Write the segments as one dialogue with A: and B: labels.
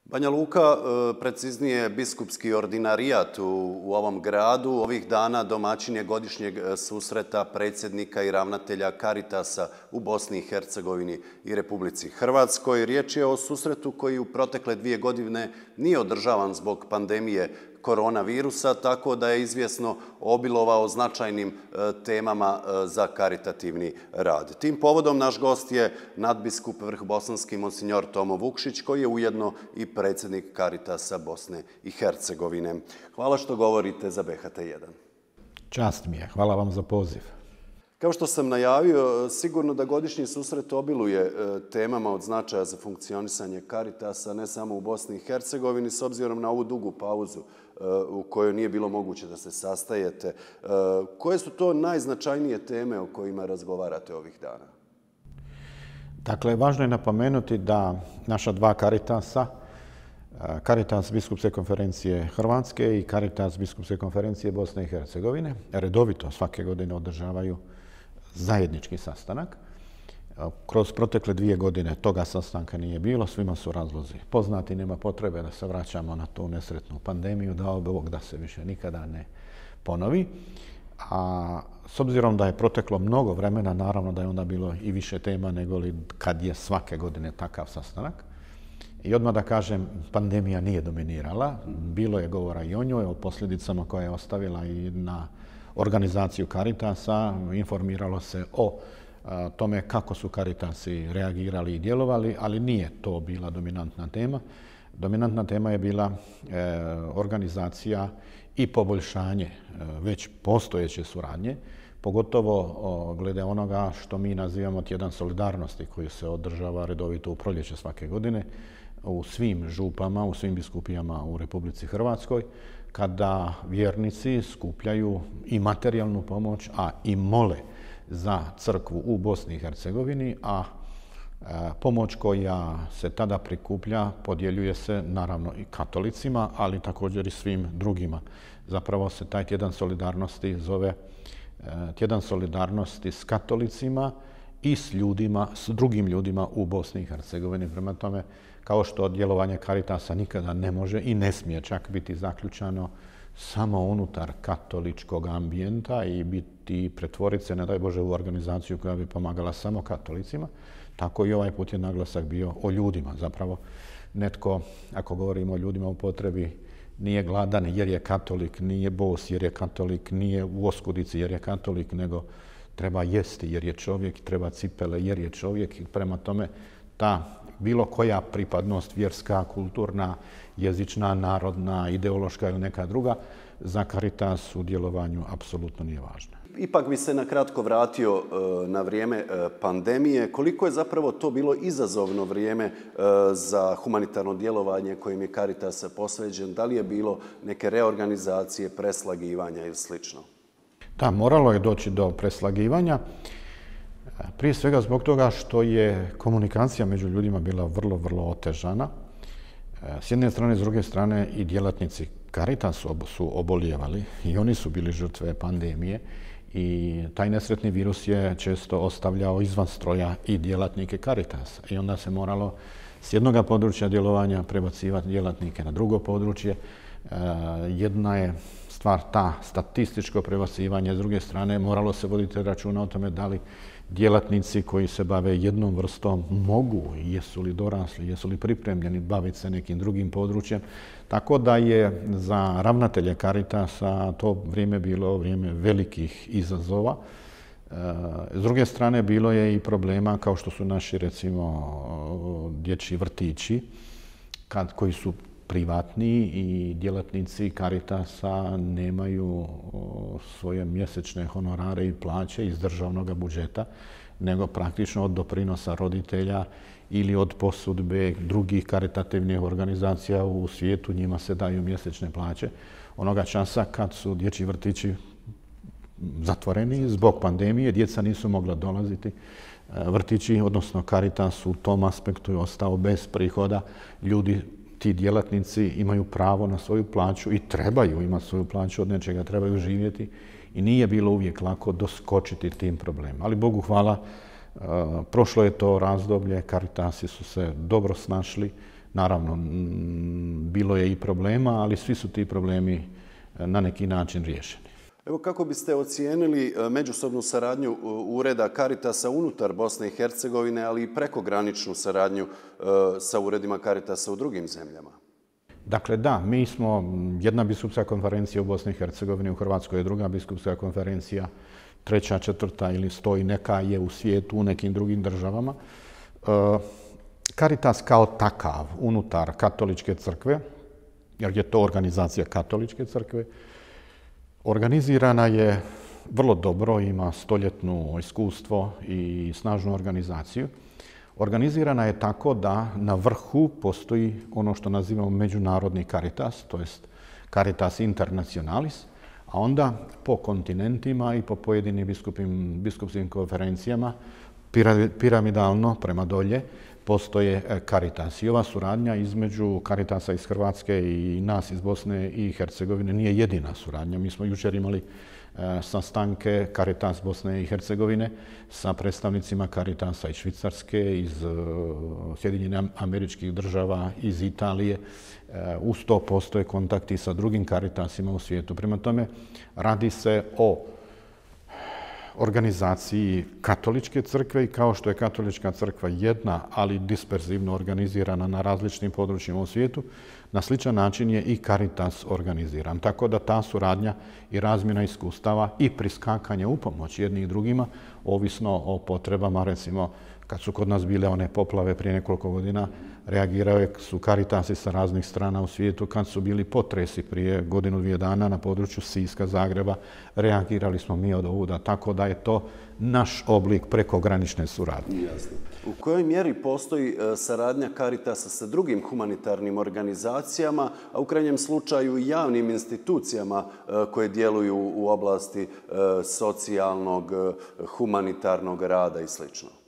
A: Banja Luka, preciznije biskupski ordinarijat u ovom gradu, ovih dana domaćin je godišnjeg susreta predsjednika i ravnatelja Caritasa u Bosni i Hercegovini i Republici Hrvatskoj. Riječ je o susretu koji u protekle 2 godine nije održavan zbog pandemije koronavirusa, tako da je izvjesno obilovao značajnim temama za karitativni rad. Tim povodom naš gost je nadbiskup vrhbosanski monsinjor Tomo Vukšić, koji je ujedno i predsjednik Caritasa Bosne i Hercegovine. Hvala što govorite za BHT1.
B: Čast mi je. Hvala vam za poziv.
A: Kao što sam najavio, sigurno da godišnji susret obiluje temama od značaja za funkcionisanje Caritasa, ne samo u Bosni i Hercegovini, s obzirom na ovu dugu pauzu u kojoj nije bilo moguće da se sastajete. Koje su to najznačajnije teme o kojima razgovarate ovih dana?
B: Dakle, važno je napomenuti da naša dva Caritasa, Caritas Biskupske konferencije Hrvatske i Caritas Biskupske konferencije Bosne i Hercegovine, redovito svake godine održavaju zajednički sastanak. Kroz protekle 2 godine toga sastanka nije bilo, svima su razlozi poznati, nema potrebe da se vraćamo na tu nesretnu pandemiju, dao Bog da se više nikada ne ponovi. A s obzirom da je proteklo mnogo vremena, naravno da je onda bilo i više tema nego li kad je svake godine takav sastanak. I odmah da kažem, pandemija nije dominirala, bilo je govora i o njoj, o posljedicama koje je ostavila i na organizaciju Caritasa, informiralo se o tome kako su Caritasi reagirali i djelovali, ali nije to bila dominantna tema. Dominantna tema je bila organizacija i poboljšanje već postojeće suradnje, pogotovo glede onoga što mi nazivamo tjedan solidarnosti koji se održava redovito u proljeće svake godine u svim župama, u svim biskupijama u Republici Hrvatskoj, kada vjernici skupljaju i materijalnu pomoć, a i mole za crkvu u Bosni i Hercegovini, a pomoć koja se tada prikuplja podjeljuje se naravno i katolicima, ali također i svim drugima. Zapravo se taj tjedan solidarnosti zove tjedan solidarnosti s katolicima i s ljudima, s drugim ljudima u Bosni i Hercegovini. Prema tome, kao što djelovanje Caritasa nikada ne može i ne smije čak biti zaključano samo unutar katoličkog ambijenta i pretvoriti se, ne daj Bože, u organizaciju koja bi pomagala samo katolicima, tako i ovaj put je naglasak bio o ljudima. Zapravo, netko, ako govorimo o ljudima u potrebi, nije gladan jer je katolik, nije bos jer je katolik, nije u oskudici jer je katolik, nego treba jesti jer je čovjek, treba cipele jer je čovjek. I prema tome, ta bilo koja pripadnost, vjerska, kulturna, jezična, narodna, ideološka ili neka druga, za Caritas u djelovanju apsolutno nije važna.
A: Ipak bi se nakratko vratio na vrijeme pandemije. Koliko je zapravo to bilo izazovno vrijeme za humanitarno djelovanje kojim je Caritas posvećen? Da li je bilo neke reorganizacije, preslagivanja ili slično?
B: Da, moralo je doći do preslagivanja. Prije svega zbog toga što je komunikacija među ljudima bila vrlo, vrlo otežana. S jedne strane, s druge strane i djelatnici Caritasa su obolijevali i oni su bili žrtve pandemije i taj nesretni virus je često ostavljao izvan stroja i djelatnike Caritasa. I onda se moralo s jednog područja djelovanja prebacivati djelatnike na drugo područje. Jedna je stvar ta statističko prebacivanje, s druge strane moralo se voditi računa o tome da li djelatnici koji se bave jednom vrstom mogu, jesu li dorasli, jesu li pripremljeni baviti se nekim drugim područjem. Tako da je za ravnatelje Caritasa to vrijeme bilo vrijeme velikih izazova. S druge strane, bilo je i problema kao što su naši, recimo, dječji vrtići, koji su privatni i djelatnici Caritasa nemaju svoje mjesečne honorare i plaće iz državnog budžeta, nego praktično od doprinosa roditelja ili od posudbe drugih karitativnih organizacija u svijetu, njima se daju mjesečne plaće. Onoga časa kad su dječji vrtići zatvoreni zbog pandemije, djeca nisu mogla dolaziti. Vrtići, odnosno Caritas u tom aspektu je ostao bez prihoda. Ljudi, ti djelatnici imaju pravo na svoju plaću i trebaju imati svoju plaću, od nečega trebaju živjeti i nije bilo uvijek lako doskočiti tim problemima. Ali Bogu hvala, prošlo je to razdoblje, Caritasi su se dobro snašli, Naravno, bilo je i problema, ali svi su ti problemi na neki način riješeni.
A: Evo, kako biste ocijenili međusobnu saradnju ureda Caritasa unutar Bosne i Hercegovine, ali i prekograničnu saradnju sa uredima Caritasa u drugim zemljama?
B: Dakle, da, mi smo jedna biskupska konferencija u Bosni i Hercegovini, u Hrvatskoj je druga biskupska konferencija, treća, četvrta ili 100 i neka je u svijetu, u nekim drugim državama. Caritas kao takav unutar katoličke crkve, jer je to organizacija katoličke crkve, organizirana je vrlo dobro, ima stoljetno iskustvo i snažnu organizaciju. Organizirana je tako da na vrhu postoji ono što nazivamo međunarodni Caritas, to jest Caritas Internationalis, a onda po kontinentima i po pojedinim biskupskim konferencijama piramidalno prema dolje postoje Caritas. I ova suradnja između Caritasa iz Hrvatske i nas iz Bosne i Hercegovine nije jedina suradnja. Mi smo jučer imali sastanke Caritas Bosne i Hercegovine sa predstavnicima Caritasa iz Švicarske, iz Sjedinjenih Američkih Država, iz Italije. Uz to postoje kontakti sa drugim Caritasima u svijetu. Prema tome, radi se o organizaciji katoličke crkve i kao što je katolička crkva jedna, ali disperzivno organizirana na različitim područjima u svijetu, na sličan način je i Caritas organiziran. Tako da ta suradnja i razmjena iskustava i priskakanje u pomoć jednih drugima, ovisno o potrebama, recimo kad su kod nas bile one poplave prije nekoliko godina, reagirali su Caritasi sa raznih strana u svijetu. Kad su bili potresi prije godinu, 2 dana na području Siska, Zagreba, reagirali smo mi od ovuda. Tako da je to naš oblik prekogranične suradnje.
A: Jasno. U kojoj mjeri postoji saradnja Caritasa sa drugim humanitarnim organizacijama, a u krajnjem slučaju i javnim institucijama koje djeluju u oblasti socijalnog, humanitarnog rada i sl.?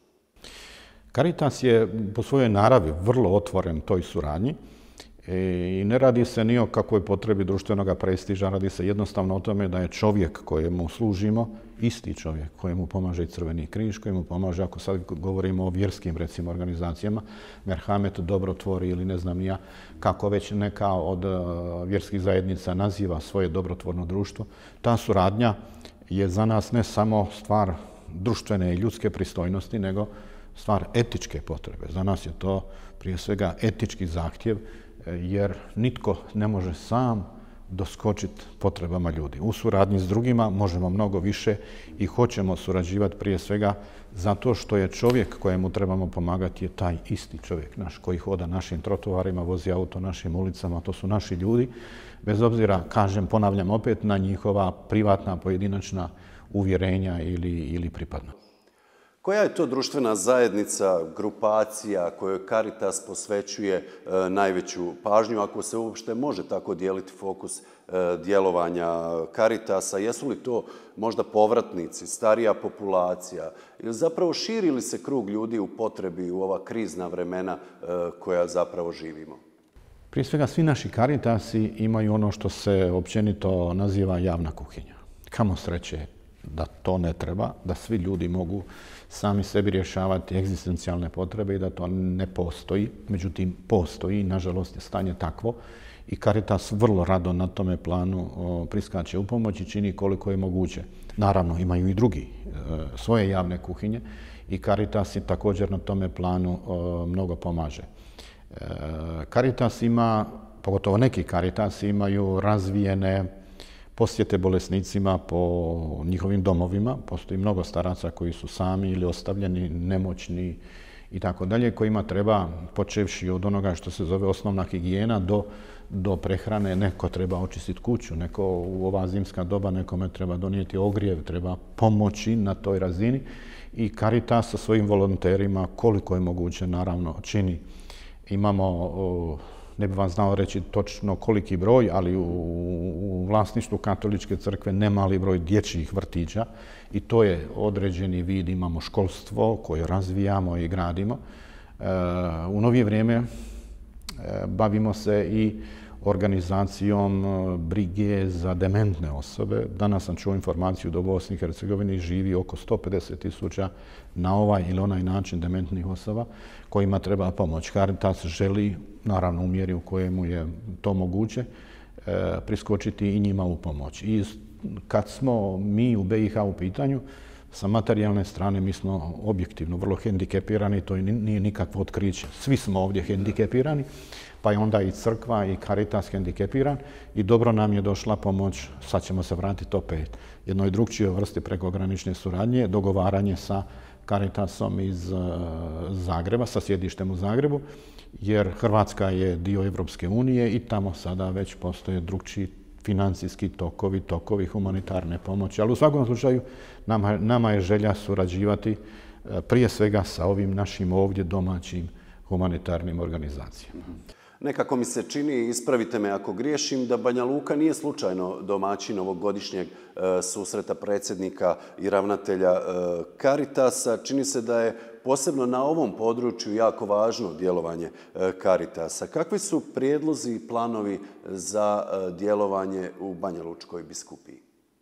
B: Caritas je po svojoj naravi vrlo otvoren toj suradnji i ne radi se ni o kakvoj potrebi društvenog prestiža, radi se jednostavno o tome da je čovjek kojemu služimo isti čovjek kojemu pomaže i Crveni križ, kojemu pomaže, ako sad govorimo o vjerskim recimo organizacijama, Merhamet, Dobrotvori ili ne znam ja, kako već neka od vjerskih zajednica naziva svoje dobrotvorno društvo. Ta suradnja je za nas ne samo stvar društvene i ljudske pristojnosti, nego stvar etičke potrebe. Za nas je to prije svega etički zahtjev, jer nitko ne može sam doskočiti potrebama ljudi. U suradnji s drugima možemo mnogo više i hoćemo surađivati prije svega zato što je čovjek kojemu trebamo pomagati je taj isti čovjek naš koji hoda našim trotoarima, vozi auto našim ulicama, to su naši ljudi, bez obzira, kažem, ponavljam opet, na njihova privatna, pojedinačna uvjerenja ili pripadnost.
A: Koja je to društvena zajednica, grupacija kojoj Caritas posvećuje najveću pažnju, ako se uopšte može tako dijeliti fokus djelovanja Caritasa? Jesu li to možda povratnici, starija populacija? Ili zapravo širi li se krug ljudi u potrebi u ova krizna vremena koja zapravo živimo?
B: Prije svega, svi naši Caritasi imaju ono što se općenito naziva javna kuhinja. Kamo sreće da to ne treba, da svi ljudi mogu sami sebi rješavati egzistencijalne potrebe i da to ne postoji. Međutim, postoji, nažalost je stanje takvo i Caritas vrlo rado na tome planu priskače u pomoć i čini koliko je moguće. Naravno, imaju i drugi svoje javne kuhinje i Caritas i također na tome planu mnogo pomaže. Caritas ima, pogotovo neki Caritasi imaju razvijene posjete bolesnicima po njihovim domovima. Postoji mnogo staraca koji su sami ili ostavljeni, nemoćni i tako dalje, kojima treba, počevši od onoga što se zove osnovna higijena do prehrane, neko treba očistiti kuću, neko u ova zimska doba nekome treba donijeti ogrijev, treba pomoći na toj razini i Caritas sa svojim volonterima koliko je moguće naravno čini. Imamo, ne bih vam znao reći točno koliki broj, ali u vlasništvu Katoličke crkve nemali broj dječjih vrtića i to je određeni vid, imamo školstvo koje razvijamo i gradimo. U novije vrijeme bavimo se i organizacijom brige za dementne osobe. Danas sam čuo informaciju da u Bosni i Hercegovini živi oko 150.000 na ovaj ili onaj način dementnih osoba kojima treba pomoć. Caritas želi, naravno u mjeri u kojemu je to moguće, priskočiti i njima u pomoć. I kad smo mi u BiH u pitanju, sa materijalne strane mi smo objektivno vrlo hendikepirani, to nije nikakvo otkriće. Svi smo ovdje hendikepirani, pa je onda i crkva i Caritas hendikepiran i dobro nam je došla pomoć, sad ćemo se vratiti opet jednoj drugčijoj vrsti prekogranične suradnje, dogovaranje sa Caritasom iz Zagreba, sa sjedištem u Zagrebu, jer Hrvatska je dio Evropske unije i tamo sada već postoje drugčiji financijski tokovi humanitarne pomoći. Ali u svakom slučaju nama je želja surađivati prije svega sa ovim našim ovdje domaćim humanitarnim organizacijama.
A: Nekako mi se čini, ispravite me ako griješim, da Banja Luka nije slučajno domaćin ovog godišnjeg susreta predsjednika i ravnatelja Caritasa. Čini se da je posebno na ovom području jako važno djelovanje Caritasa. Kakvi su prijedlozi i planovi za djelovanje u Banja Lučkoj biskupiji?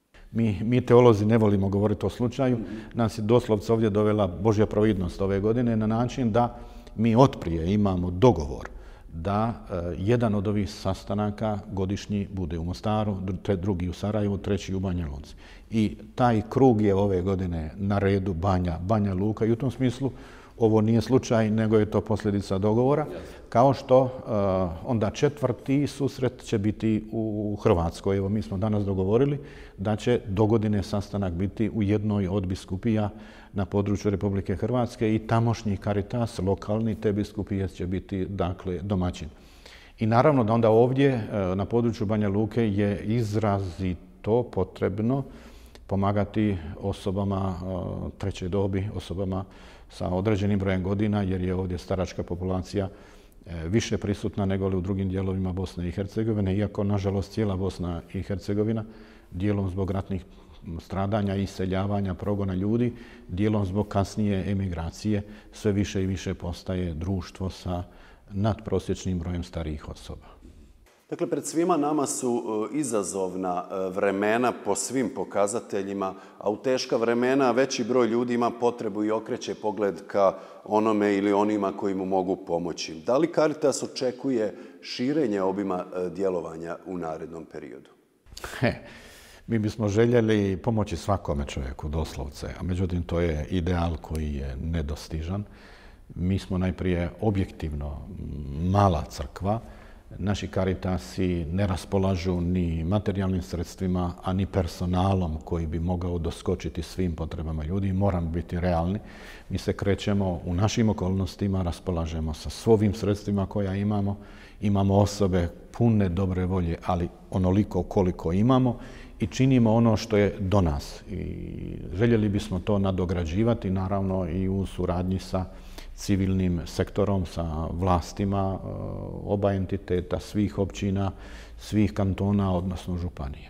B: Mi teolozi ne volimo govoriti o slučaju. Nas je doslovce ovdje dovela Božja providnost ove godine na način da mi otprije imamo dogovor da jedan od ovih sastanaka godišnji bude u Mostaru, drugi u Sarajevu, treći u Banja Luci. I taj krug je ove godine na redu Banja Luka i u tom smislu ovo nije slučaj, nego je to posljedica dogovora. Kao što onda četvrti susret će biti u Hrvatskoj. Evo, mi smo danas dogovorili da će dogodine sastanak biti u jednoj od biskupija na području Republike Hrvatske i tamošnji Caritas, lokalni, te biskupije će biti dakle domaćin. I naravno da onda ovdje na području Banja Luke je izrazito potrebno pomagati osobama treće dobi, osobama sa određenim brojem godina, jer je ovdje staračka populacija više prisutna nego li u drugim dijelovima Bosne i Hercegovine, iako, nažalost, cijela Bosna i Hercegovina, dijelom zbog ratnih stradanja, iseljavanja, progona ljudi, dijelom zbog kasnije emigracije, sve više i više postaje društvo sa nadprosječnim brojem starijih osoba.
A: Dakle, pred svima nama su izazovna vremena po svim pokazateljima, a u teška vremena veći broj ljudi ima potrebu i okreće pogled ka onome ili onima koji mu mogu pomoći. Da li Caritas očekuje širenje obima djelovanja u narednom periodu?
B: Mi bismo željeli pomoći svakome čovjeku, doslovce, a međutim to je ideal koji je nedostižan. Mi smo najprije objektivno mala crkva. Naši Caritasi ne raspolažu ni materijalnim sredstvima, a ni personalom koji bi mogao doskočiti svim potrebama ljudi. Moramo biti realni. Mi se krećemo u našim okolnostima, raspolažemo sa svojim sredstvima koja imamo. Imamo osobe pune dobre volje, ali onoliko koliko imamo i činimo ono što je do nas. I željeli bismo to nadograđivati, naravno i u suradnji sa civilnim sektorom, sa vlastima oba entiteta, svih općina, svih kantona, odnosno županija.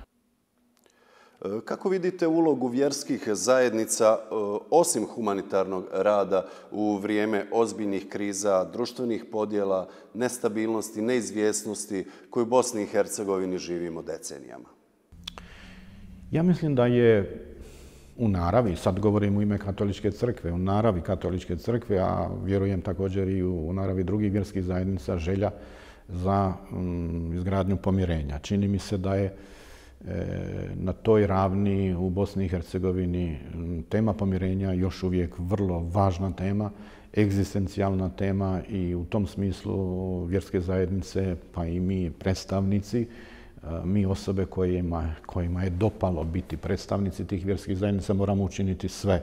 A: Kako vidite ulogu vjerskih zajednica, osim humanitarnog rada, u vrijeme ozbiljnih kriza, društvenih podjela, nestabilnosti, neizvjesnosti koju u Bosni i Hercegovini živimo decenijama?
B: Ja mislim da je u naravi, sad govorim u ime Katoličke crkve, u naravi Katoličke crkve, a vjerujem također i u naravi drugih vjerskih zajednica, želja za izgradnju pomirenja. Čini mi se da je na toj ravni u Bosni i Hercegovini tema pomirenja još uvijek vrlo važna tema, egzistencijalna tema i u tom smislu vjerske zajednice, pa i mi predstavnici, mi osobe kojima je dopalo biti predstavnici tih vjerskih zajednica moramo učiniti sve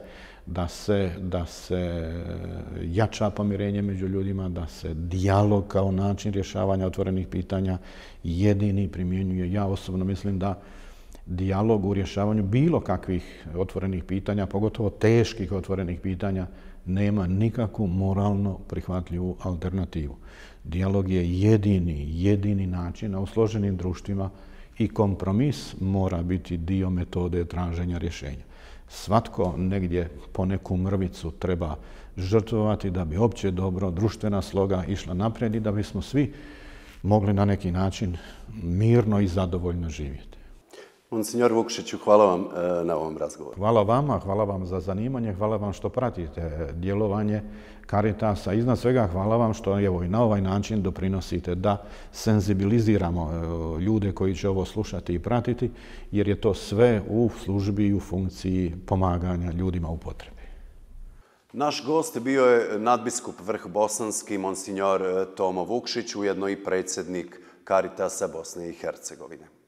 B: da se jača pomirenje među ljudima, da se dijalog kao način rješavanja otvorenih pitanja jedini primjenjuje. Ja osobno mislim da dijalog u rješavanju bilo kakvih otvorenih pitanja, pogotovo teških otvorenih pitanja, nema nikakvu moralno prihvatljivu alternativu. Dijalog je jedini način, a u složenim društvima i kompromis mora biti dio metode traženja rješenja. Svatko negdje po neku mrvicu treba žrtvovati da bi opće dobro, društvena sloga išla naprijed i da bismo svi mogli na neki način mirno i zadovoljno živjeti.
A: Monsignor Vukšiću, hvala vam na ovom razgovoru.
B: Hvala vama, hvala vam za zanimanje, hvala vam što pratite djelovanje Caritasa. Iznad svega hvala vam što evo i na ovaj način doprinosite da senzibiliziramo ljude koji će ovo slušati i pratiti, jer je to sve u službi i u funkciji pomaganja ljudima u potrebi.
A: Naš gost bio je nadbiskup Vrhbosanski, monsignor Tomo Vukšić, ujedno i predsjednik Caritasa Bosne i Hercegovine.